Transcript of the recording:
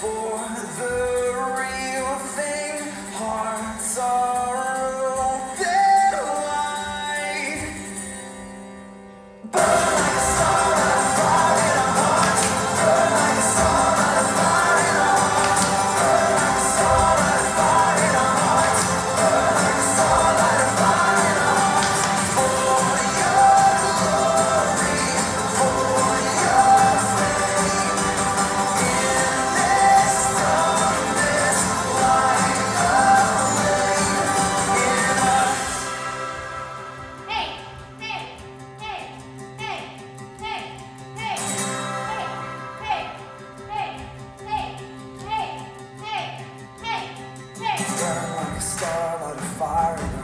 for the real thing. Hearts are open wide. Burn like a star, light a fire in our hearts. Burn like a star, light a fire in our hearts. Burn like a star, light a fire in our hearts. Burn like a star, light a fire in our hearts. For your glory, for your fame. In this darkness, light a flame in us. Hey, hey, hey, hey, hey, hey, hey, hey, hey, hey, hey, hey, hey, hey. Burn like a star, light a fire in our